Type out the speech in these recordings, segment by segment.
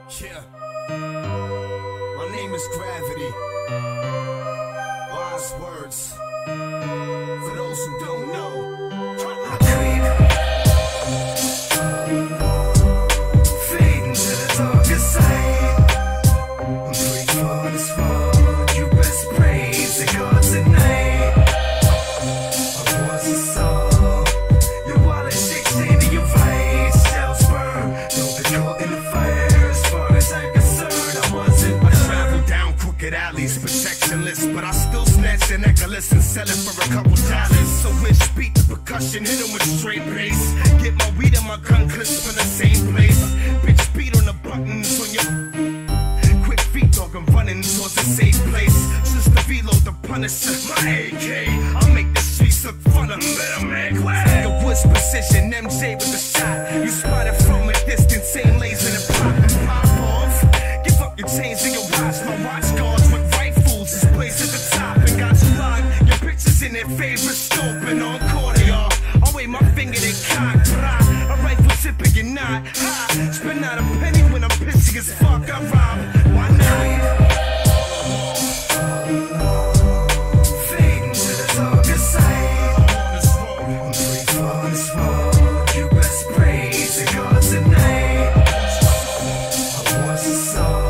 Yeah. My name is Gravity. Wise words for those who don't know. I creep, fading to the darkest side. I'm free on this road. You best praise the gods at night. I was a soul. Your wallet shakes into your vice. Cells burn. Don't get caught in the fire. Alleys, protectionless, but I still snatch an necklace and sell it for a couple dollars. So which beat the percussion, hit him with straight bass. Get my weed and my gun clips from the same place. Bitch, beat on the buttons on your quick feet, dog, I'm running towards a safe place. Just to reload the Punisher, my AK. I'll make the streets look fun, I'm better man glad. Your Woods precision, MJ with the shot. You spot it from a distance, same laser and pop and pop off. Give up your chains and your watch, my watch guards with rifles is placed at the top and got you locked. Your pictures in their favorite scope and on cordial. I'll wave my finger, they cock, brah. A rifle tipping, you're not high. Spend out a penny when I'm pissy as fuck, I rob. Why not? Fading to the darkest side. I'm free on this road. You best praise the gods at night. I was a soul.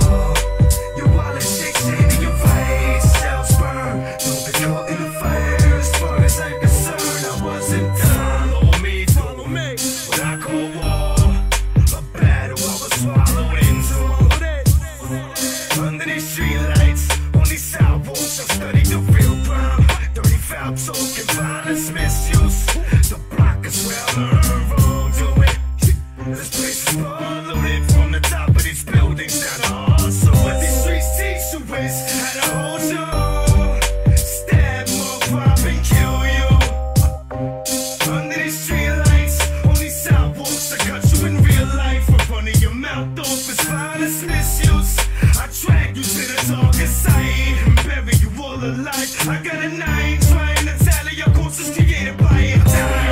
Talking violence, misuse. The block is well earned, roll to it. This place is all loaded from the top of these buildings down the hall. So what these streets teach you is how to hold you. Stab, move, rob, and kill you. Under these street lights, only sidewalks that cut you in real life. In front of your mouth off is violence, misuse. I drag you to the darkest side and bury you all alive. I got a knife. Created by it.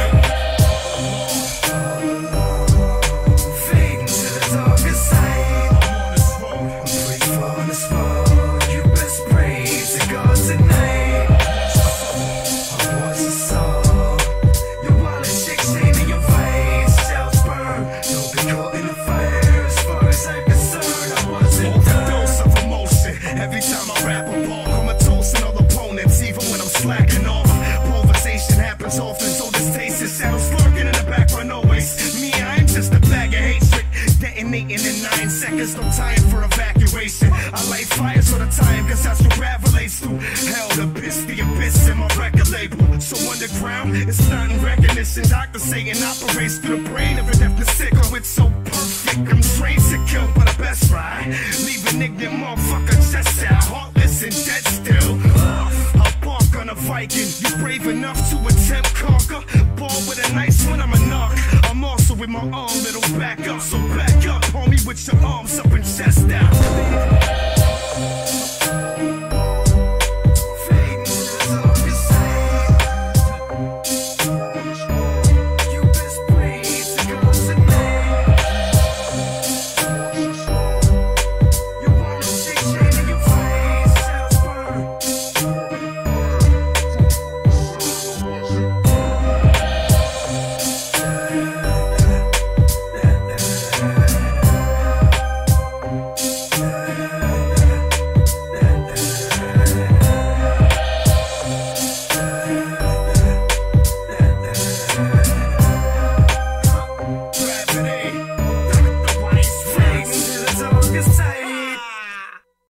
Fading to the darkest side. I'm free on this road. You best praise the gods at night. I was a soul. Your wallet shakes into your face. Cells burn. Don't be caught in the fire. As far as I'm concerned, I wasn't overdose of emotion. Every time I rap a ball, I'm a toast all opponents, even when I'm slacking off. Happens often, so this taste is sounds lurking in the background always. Me, I'm just a bag of hatred, detonating in 9 seconds, no time for evacuation. I light fires all the time, cause that's what rap relates to. Hell, the abyss in my record label. So underground, it's not in recognition. Doctors saying operates through the brain of a deaf and sick. Oh, it's so perfect, I'm trained to kill, but the best ride. Leave an ignorant motherfucker just out, heartless and dead still. On a Viking, you brave enough to attempt conquer. Ball with a nice one, I'm a knock. I'm also with my arm, little back up. So back up, homie, with your arms up.